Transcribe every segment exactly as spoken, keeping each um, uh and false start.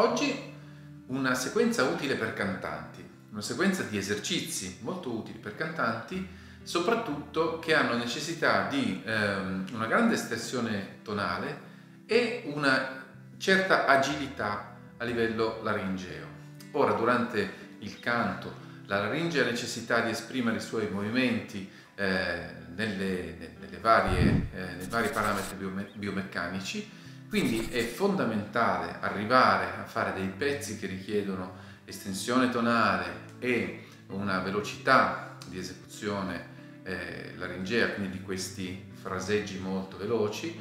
Oggi una sequenza utile per cantanti, una sequenza di esercizi molto utili per cantanti, soprattutto che hanno necessità di ehm, una grande estensione tonale e una certa agilità a livello laringeo. Ora, durante il canto, la laringe ha necessità di esprimere i suoi movimenti eh, nelle, nelle varie, eh, nei vari parametri biome- biomeccanici. Quindi è fondamentale arrivare a fare dei pezzi che richiedono estensione tonale e una velocità di esecuzione eh, laringea, quindi di questi fraseggi molto veloci,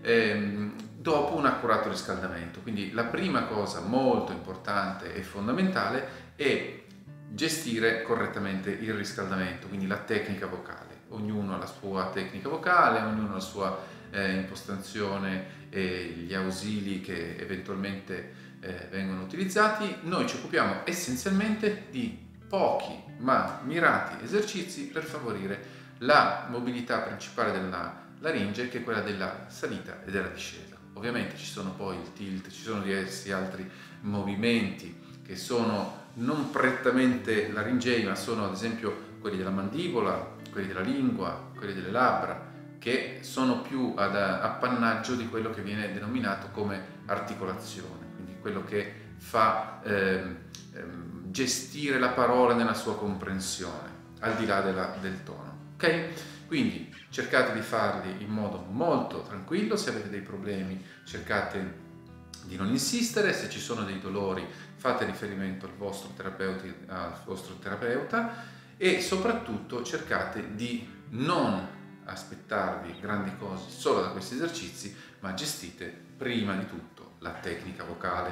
ehm, dopo un accurato riscaldamento. Quindi la prima cosa molto importante e fondamentale è gestire correttamente il riscaldamento, quindi la tecnica vocale. Ognuno ha la sua tecnica vocale, ognuno ha la sua eh, impostazione e gli ausili che eventualmente eh, vengono utilizzati. Noi ci occupiamo essenzialmente di pochi ma mirati esercizi per favorire la mobilità principale della laringe, che è quella della salita e della discesa. Ovviamente ci sono poi il tilt, ci sono diversi altri movimenti che sono non prettamente laringei, ma sono ad esempio quelli della mandibola, quelli della lingua, quelli delle labbra, che sono più ad appannaggio di quello che viene denominato come articolazione, quindi quello che fa ehm, ehm, gestire la parola nella sua comprensione, al di là della, del tono. Ok? Quindi cercate di farli in modo molto tranquillo. Se avete dei problemi cercate di non insistere, se ci sono dei dolori fate riferimento al vostro terapeuta, al vostro terapeuta e soprattutto cercate di non aspettarvi grandi cose solo da questi esercizi, ma gestite prima di tutto la tecnica vocale.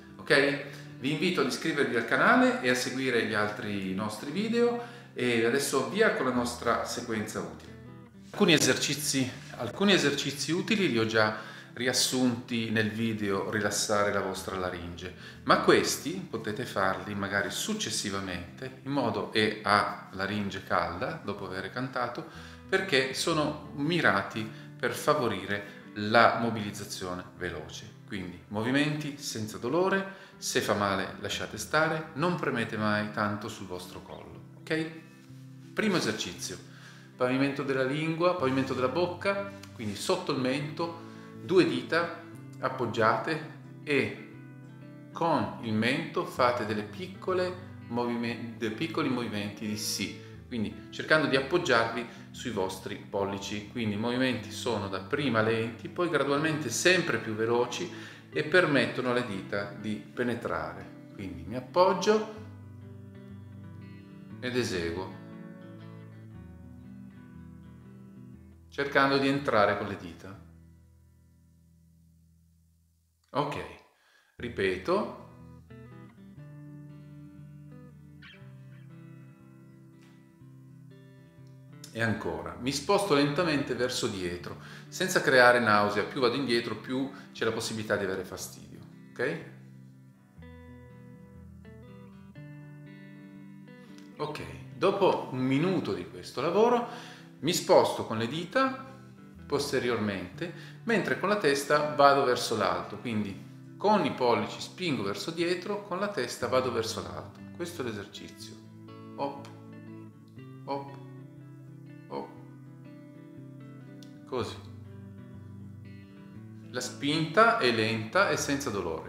Ok? Vi invito ad iscrivervi al canale e a seguire gli altri nostri video e adesso via con la nostra sequenza utile. Alcuni esercizi, alcuni esercizi utili li ho già riassunti nel video rilassare la vostra laringe, ma questi potete farli magari successivamente in modo e a laringe calda dopo aver cantato, perché sono mirati per favorire la mobilizzazione veloce. Quindi movimenti senza dolore, se fa male lasciate stare, non premete mai tanto sul vostro collo, ok? Primo esercizio, pavimento della lingua, pavimento della bocca, quindi sotto il mento, due dita appoggiate e con il mento fate delle piccole movimenti, dei piccoli movimenti di sì, quindi cercando di appoggiarvi sui vostri pollici. Quindi i movimenti sono dapprima lenti, poi gradualmente sempre più veloci e permettono alle dita di penetrare. Quindi mi appoggio ed eseguo, cercando di entrare con le dita. Ok, ripeto. E ancora, mi sposto lentamente verso dietro, senza creare nausea. Più vado indietro, più c'è la possibilità di avere fastidio. Ok? Ok, dopo un minuto di questo lavoro, mi sposto con le dita posteriormente, mentre con la testa vado verso l'alto. Quindi con i pollici spingo verso dietro, con la testa vado verso l'alto. Questo è l'esercizio. Hop, hop. Così. La spinta è lenta e senza dolore.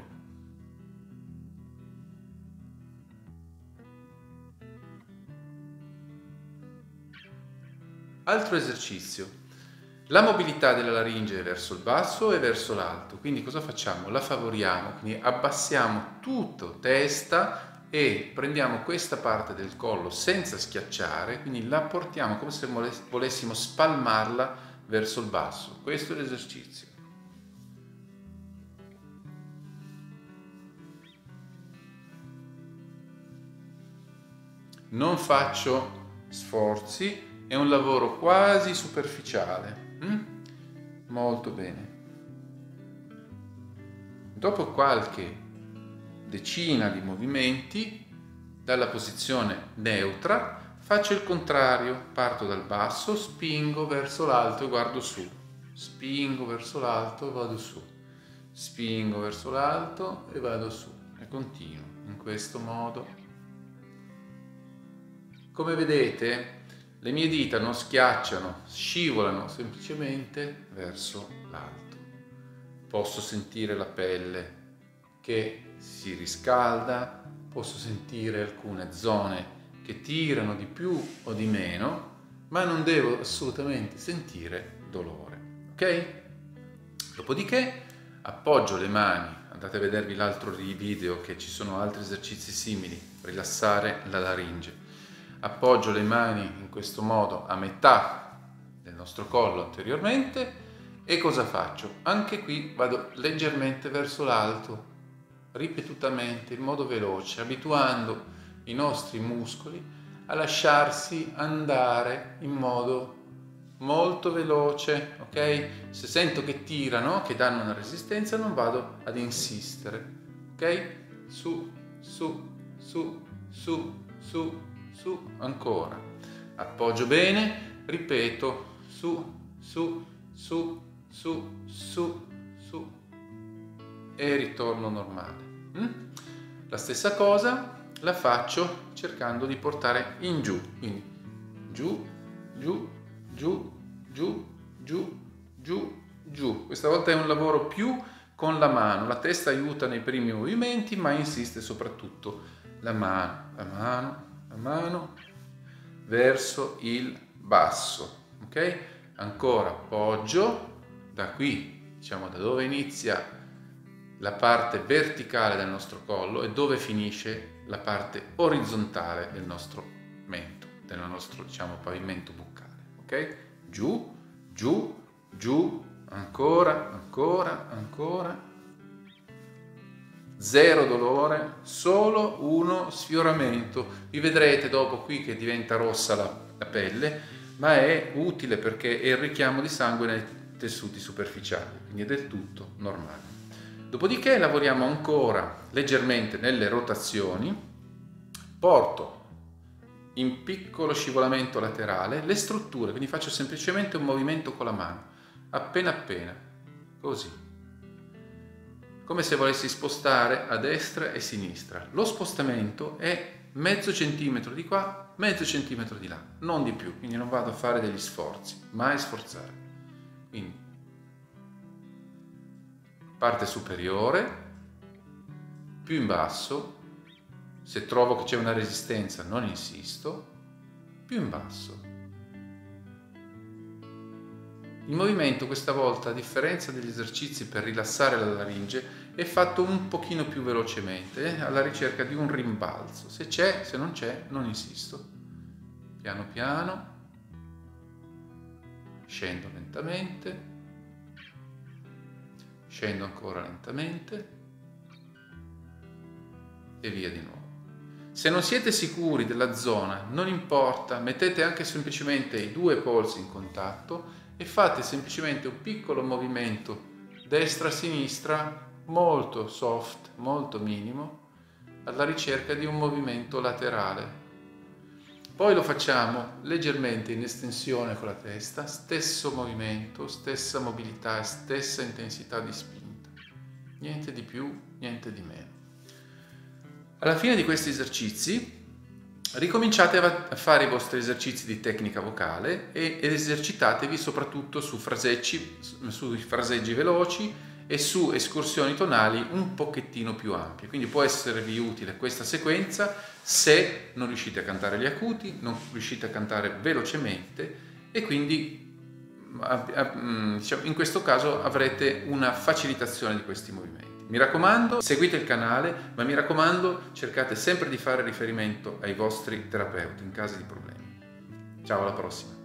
Altro esercizio. La mobilità della laringe è verso il basso e verso l'alto. Quindi cosa facciamo? La favoriamo, quindi abbassiamo tutto testa e prendiamo questa parte del collo senza schiacciare, quindi la portiamo come se volessimo spalmarla verso il basso. Questo è l'esercizio. Non faccio sforzi, è un lavoro quasi superficiale. Mm? Molto bene. Dopo qualche decina di movimenti, dalla posizione neutra, faccio il contrario, parto dal basso, spingo verso l'alto e guardo su, spingo verso l'alto e vado su, spingo verso l'alto e vado su, e continuo in questo modo. Come vedete, le mie dita non schiacciano, scivolano semplicemente verso l'alto. Posso sentire la pelle che si riscalda, posso sentire alcune zone che tirano di più o di meno, ma non devo assolutamente sentire dolore, ok? Dopodiché appoggio le mani, andate a vedervi l'altro video che ci sono altri esercizi simili, rilassare la laringe. Appoggio le mani in questo modo a metà del nostro collo anteriormente e cosa faccio? Anche qui vado leggermente verso l'alto, ripetutamente, in modo veloce, abituando i nostri muscoli a lasciarsi andare in modo molto veloce, ok? Se sento che tirano, che danno una resistenza, non vado ad insistere, ok? Su, su, su, su, su, su, ancora. Appoggio bene, ripeto, su, su, su, su, su, su e ritorno normale. Mm? La stessa cosa la faccio cercando di portare in giù, quindi giù, giù, giù, giù, giù, giù, giù. Questa volta è un lavoro più con la mano, la testa aiuta nei primi movimenti, ma insiste soprattutto la mano, la mano, la mano verso il basso, ok? Ancora appoggio, da qui, diciamo da dove inizia la parte verticale del nostro collo e dove finisce la parte orizzontale del nostro mento, del nostro, diciamo, pavimento buccale, ok? Giù, giù, giù, ancora, ancora, ancora. Zero dolore, solo uno sfioramento. Vi vedrete dopo qui che diventa rossa la, la pelle, ma è utile perché è il richiamo di sangue nei tessuti superficiali, quindi è del tutto normale. Dopodiché lavoriamo ancora leggermente nelle rotazioni, porto in piccolo scivolamento laterale le strutture, quindi faccio semplicemente un movimento con la mano, appena appena, così, come se volessi spostare a destra e a sinistra. Lo spostamento è mezzo centimetro di qua, mezzo centimetro di là, non di più, quindi non vado a fare degli sforzi, mai sforzare. Quindi parte superiore, più in basso, se trovo che c'è una resistenza non insisto, più in basso. Il movimento questa volta, a differenza degli esercizi per rilassare la laringe, è fatto un pochino più velocemente, eh, alla ricerca di un rimbalzo. Se c'è, se non c'è, non insisto. Piano piano, scendo lentamente, scendo ancora lentamente e via di nuovo. Se non siete sicuri della zona, non importa, mettete anche semplicemente i due polsi in contatto e fate semplicemente un piccolo movimento destra-sinistra, molto soft, molto minimo, alla ricerca di un movimento laterale. Poi lo facciamo leggermente in estensione con la testa, stesso movimento, stessa mobilità, stessa intensità di spinta. Niente di più, niente di meno. Alla fine di questi esercizi ricominciate a fare i vostri esercizi di tecnica vocale e esercitatevi soprattutto su fraseggi, sui fraseggi veloci e su escursioni tonali un pochettino più ampie. Quindi può esservi utile questa sequenza se non riuscite a cantare gli acuti, non riuscite a cantare velocemente e quindi diciamo, in questo caso avrete una facilitazione di questi movimenti. Mi raccomando, seguite il canale, ma mi raccomando, cercate sempre di fare riferimento ai vostri terapeuti in caso di problemi. Ciao, alla prossima!